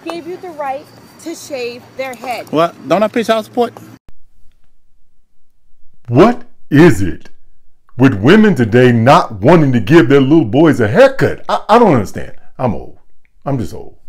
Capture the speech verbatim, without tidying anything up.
gave you the right to shave their head. Well, don't I pay child support? What is it with women today not wanting to give their little boys a haircut? I, I don't understand. I'm old. I'm just old.